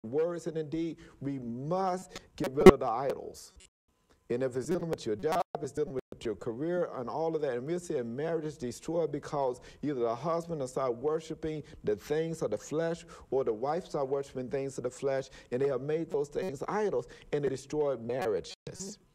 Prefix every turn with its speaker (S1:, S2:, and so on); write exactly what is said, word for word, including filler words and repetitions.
S1: words and in deed, we must get rid of the idols. And if it's dealing with your job, it's dealing with your career and all of that. And we're seeing marriages destroyed because either the husband will start worshiping the things of the flesh, or the wife start worshiping things of the flesh, and they have made those things idols, and they destroyed marriages.